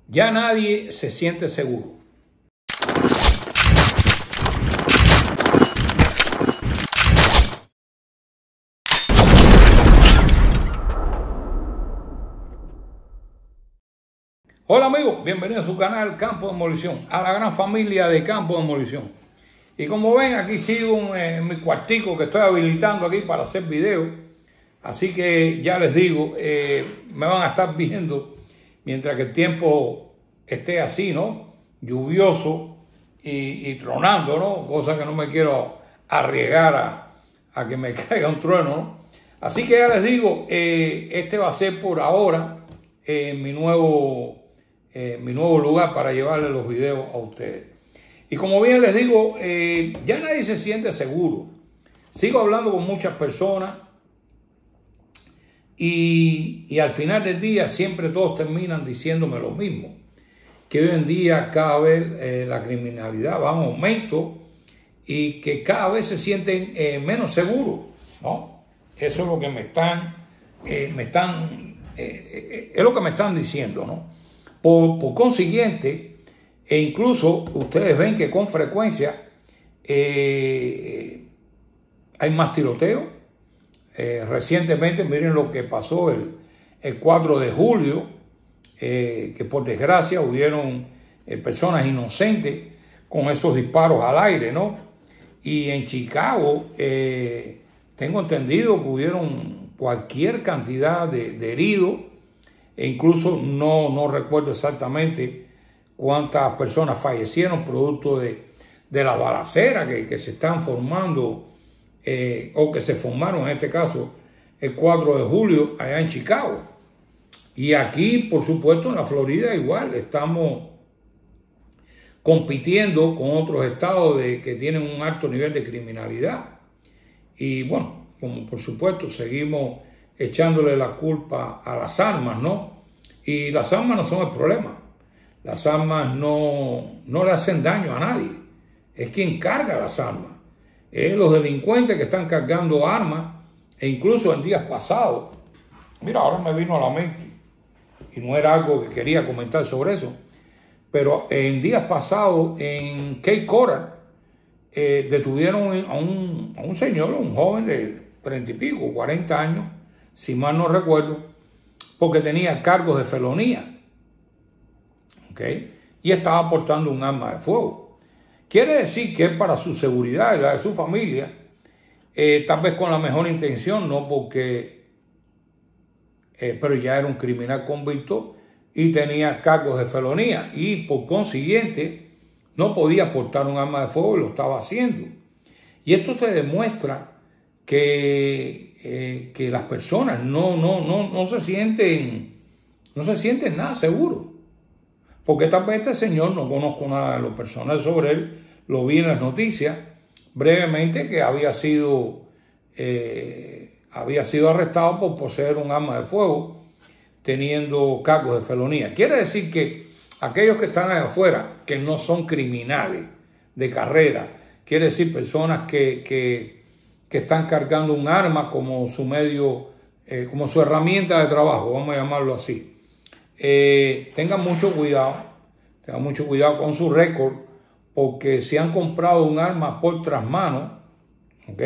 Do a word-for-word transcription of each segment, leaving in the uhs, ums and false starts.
Ya nadie se siente seguro. Hola amigos, bienvenidos a su canal Campo de Demolición, a la gran familia de Campo de Demolición. Y como ven, aquí sigo en mi cuartico que estoy habilitando aquí para hacer videos. Así que ya les digo, eh, me van a estar viendo mientras que el tiempo esté así, ¿no? Lluvioso y, y tronando, ¿no? Cosa que no me quiero arriesgar a, a que me caiga un trueno, ¿no? Así que ya les digo, eh, este va a ser por ahora eh, mi nuevo, eh, mi nuevo lugar para llevarles los videos a ustedes. Y como bien les digo, eh, ya nadie se siente seguro. Sigo hablando con muchas personas y, y al final del día siempre todos terminan diciéndome lo mismo. Que hoy en día cada vez eh, la criminalidad va en aumento y que cada vez se sienten eh, menos seguros, ¿no? Eso es lo que me están, eh, me están, eh, eh, es lo que me están diciendo, ¿no? Por, por consiguiente, e incluso ustedes ven que con frecuencia eh, hay más tiroteos. Eh, recientemente, miren lo que pasó el, el cuatro de julio, eh, que por desgracia hubieron eh, personas inocentes con esos disparos al aire, ¿no? Y en Chicago, eh, tengo entendido que hubieron cualquier cantidad de, de heridos, e incluso no, no recuerdo exactamente cuántas personas fallecieron producto de, de la balacera que, que se están formando, eh, o que se formaron en este caso el cuatro de julio allá en Chicago. Y aquí, por supuesto, en la Florida igual estamos compitiendo con otros estados de, que tienen un alto nivel de criminalidad. Y bueno, como por supuesto seguimos echándole la culpa a las armas, ¿no? Y las armas no son el problema. Las armas no, no le hacen daño a nadie. Es quien carga las armas. Es los delincuentes que están cargando armas. E incluso en días pasados, mira, ahora me vino a la mente, y no era algo que quería comentar sobre eso, pero en días pasados en Cape Coral eh, detuvieron a un, a un señor, un joven de treinta y pico, cuarenta años, si mal no recuerdo, porque tenía cargos de felonía. ¿Okay? Y estaba portando un arma de fuego. Quiere decir que es para su seguridad y la de su familia, eh, tal vez con la mejor intención, no porque, eh, pero ya era un criminal convicto y tenía cargos de felonía y por consiguiente no podía portar un arma de fuego y lo estaba haciendo. Y esto te demuestra que, eh, que las personas no, no, no, no se sienten, no se sienten nada seguros. Porque tal vez este señor, no conozco nada de lo personal sobre él, lo vi en las noticias brevemente que había sido, eh, había sido arrestado por poseer un arma de fuego teniendo cargos de felonía. Quiere decir que aquellos que están allá afuera, que no son criminales de carrera, quiere decir personas que, que, que están cargando un arma como su medio, eh, como su herramienta de trabajo, vamos a llamarlo así. Eh, tengan mucho cuidado, tengan mucho cuidado con su récord, porque si han comprado un arma por trasmano, ¿ok?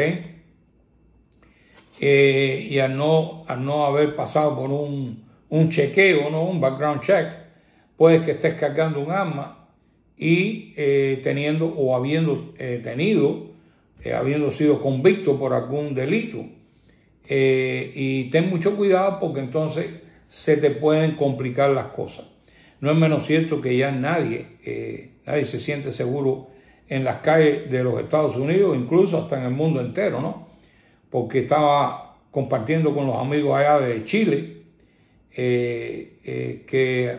Eh, y al no, al no haber pasado por un, un chequeo, ¿no? Un background check, puede que estés cargando un arma y eh, teniendo o habiendo eh, tenido, eh, habiendo sido convicto por algún delito. Eh, y ten mucho cuidado porque entonces se te pueden complicar las cosas. No es menos cierto que ya nadie, eh, nadie se siente seguro en las calles de los Estados Unidos, incluso hasta en el mundo entero, ¿no? Porque estaba compartiendo con los amigos allá de Chile eh, eh, que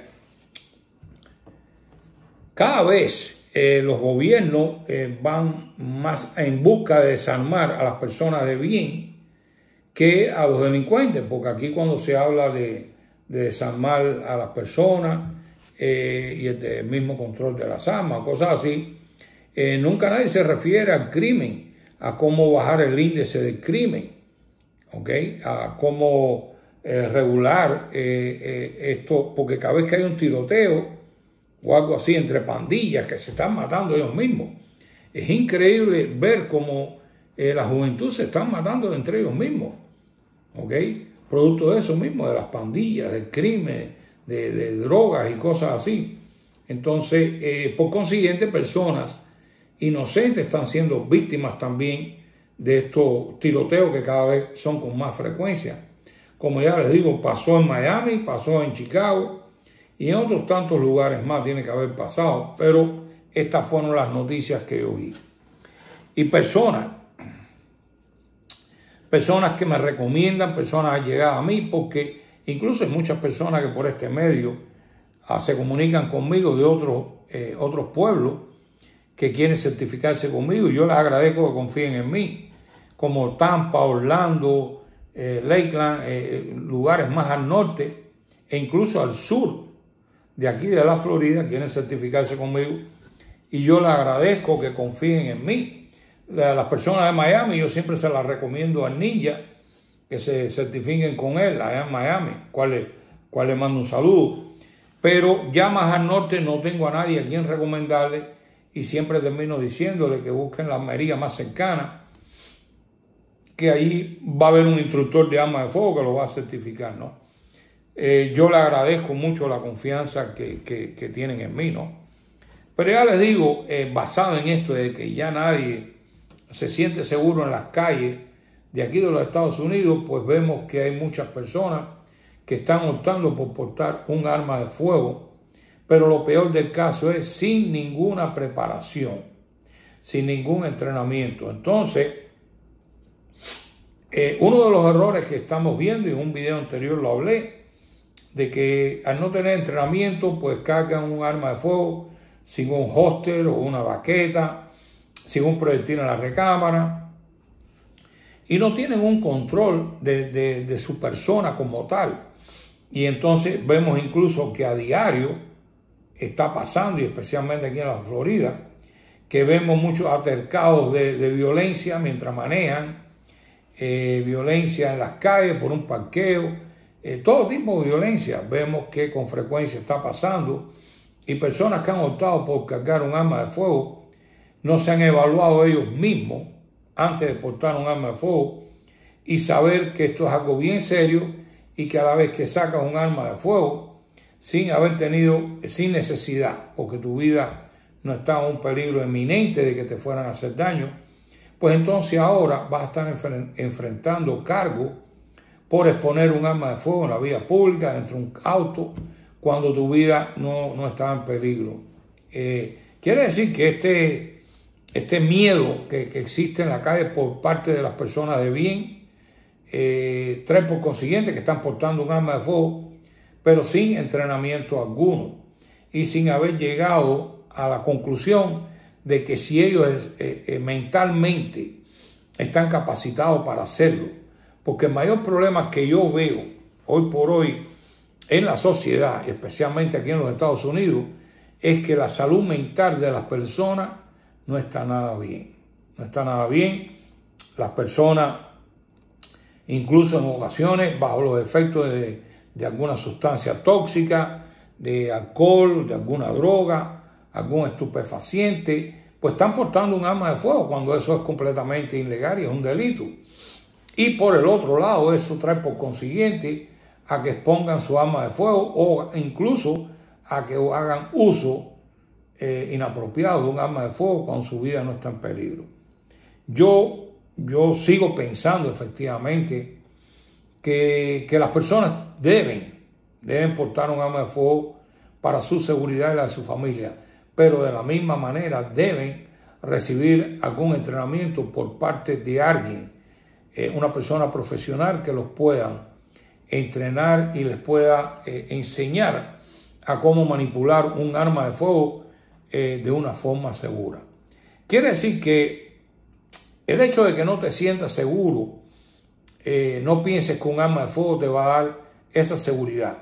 cada vez eh, los gobiernos eh, van más en busca de desarmar a las personas de bien que a los delincuentes, porque aquí cuando se habla de de desarmar a las personas eh, y el, el mismo control de las armas, cosas así, eh, nunca nadie se refiere al crimen, a cómo bajar el índice del crimen, ¿okay? A cómo eh, regular eh, eh, esto, porque cada vez que hay un tiroteo, o algo así, entre pandillas que se están matando ellos mismos. Es increíble ver cómo eh, la juventud se están matando entre ellos mismos, ¿ok? Producto de eso mismo, de las pandillas, del crimen, de, de drogas y cosas así. Entonces, eh, por consiguiente, personas inocentes están siendo víctimas también de estos tiroteos que cada vez son con más frecuencia. Como ya les digo, pasó en Miami, pasó en Chicago y en otros tantos lugares más tiene que haber pasado, pero estas fueron las noticias que oí. Y personas, personas que me recomiendan, personas allegadas a mí, porque incluso hay muchas personas que por este medio ah, se comunican conmigo de otros, eh, otros pueblos que quieren certificarse conmigo y yo les agradezco que confíen en mí, como Tampa, Orlando, eh, Lakeland, eh, lugares más al norte e incluso al sur de aquí de la Florida quieren certificarse conmigo y yo les agradezco que confíen en mí. Las personas de Miami yo siempre se las recomiendo al Ninja que se certifiquen con él allá en Miami, cual le, cual le mando un saludo, pero ya más al norte no tengo a nadie a quien recomendarle y siempre termino diciéndole que busquen la armería más cercana, que ahí va a haber un instructor de armas de fuego que lo va a certificar, ¿no? Eh, yo le agradezco mucho la confianza que, que, que tienen en mí, ¿no? Pero ya les digo, eh, basado en esto de que ya nadie se siente seguro en las calles de aquí de los Estados Unidos, pues vemos que hay muchas personas que están optando por portar un arma de fuego, pero lo peor del caso es sin ninguna preparación, sin ningún entrenamiento. Entonces, eh, uno de los errores que estamos viendo, y en un video anterior lo hablé, de que al no tener entrenamiento, pues cargan un arma de fuego sin un holster o una baqueta, sin un proyectil en la recámara, y no tienen un control de, de, de su persona como tal. Y entonces vemos incluso que a diario está pasando, y especialmente aquí en la Florida, que vemos muchos altercados de, de violencia mientras manejan, eh, violencia en las calles por un parqueo, eh, todo tipo de violencia vemos que con frecuencia está pasando, y personas que han optado por cargar un arma de fuego no se han evaluado ellos mismos antes de portar un arma de fuego y saber que esto es algo bien serio y que a la vez que sacas un arma de fuego sin haber tenido, sin necesidad, porque tu vida no está en un peligro eminente de que te fueran a hacer daño, pues entonces ahora vas a estar enfrentando cargos por exponer un arma de fuego en la vía pública, dentro de un auto, cuando tu vida no, no está en peligro. Eh, quiere decir que este, este miedo que, que existe en la calle por parte de las personas de bien, eh, trae por consiguiente que están portando un arma de fuego, pero sin entrenamiento alguno y sin haber llegado a la conclusión de que si ellos eh, eh, mentalmente están capacitados para hacerlo, porque el mayor problema que yo veo hoy por hoy en la sociedad, especialmente aquí en los Estados Unidos, es que la salud mental de las personas no está nada bien. No está nada bien. Las personas, incluso en ocasiones, bajo los efectos de, de alguna sustancia tóxica, de alcohol, de alguna droga, algún estupefaciente, pues están portando un arma de fuego cuando eso es completamente ilegal y es un delito. Y por el otro lado, eso trae por consiguiente a que expongan su arma de fuego o incluso a que hagan uso eh, inapropiado de un arma de fuego cuando su vida no está en peligro. Yo, yo sigo pensando efectivamente que, que las personas deben, deben portar un arma de fuego para su seguridad y la de su familia, pero de la misma manera deben recibir algún entrenamiento por parte de alguien, eh, una persona profesional que los pueda entrenar y les pueda eh, enseñar a cómo manipular un arma de fuego eh, de una forma segura. Quiere decir que el hecho de que no te sientas seguro, eh, no pienses que un arma de fuego te va a dar esa seguridad.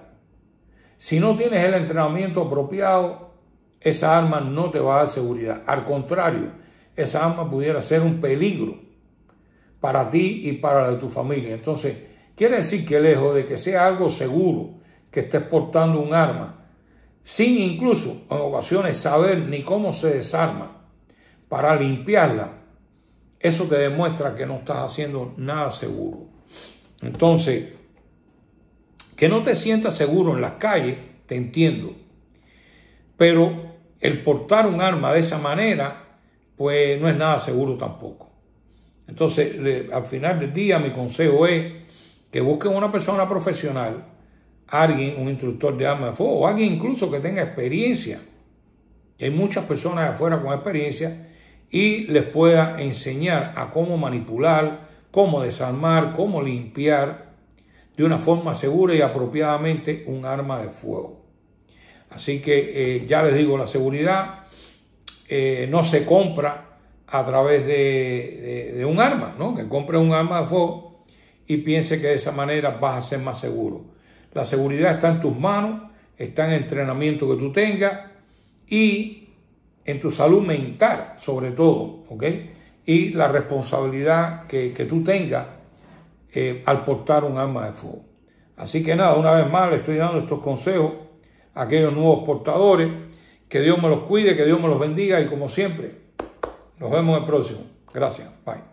Si no tienes el entrenamiento apropiado, esa arma no te va a dar seguridad. Al contrario, esa arma pudiera ser un peligro para ti y para la de tu familia. Entonces, quiere decir que lejos de que sea algo seguro, que estés portando un arma, sin incluso en ocasiones saber ni cómo se desarma para limpiarla, eso te demuestra que no estás haciendo nada seguro. Entonces, que no te sientas seguro en las calles, te entiendo. Pero el portar un arma de esa manera, pues no es nada seguro tampoco. Entonces, le, al final del día, mi consejo es que busquen una persona profesional, alguien, un instructor de armas de fuego, o alguien incluso que tenga experiencia. Hay muchas personas de afuera con experiencia y les pueda enseñar a cómo manipular, cómo desarmar, cómo limpiar de una forma segura y apropiadamente un arma de fuego. Así que eh, ya les digo, la seguridad eh, no se compra a través de, de, de un arma, ¿no? Que compre un arma de fuego y piense que de esa manera vas a ser más seguro. La seguridad está en tus manos, está en el entrenamiento que tú tengas y en tu salud mental, sobre todo, ¿ok? Y la responsabilidad que, que tú tengas eh, al portar un arma de fuego. Así que nada, una vez más le estoy dando estos consejos a aquellos nuevos portadores. Que Dios me los cuide, que Dios me los bendiga y como siempre, nos vemos en el próximo. Gracias. Bye.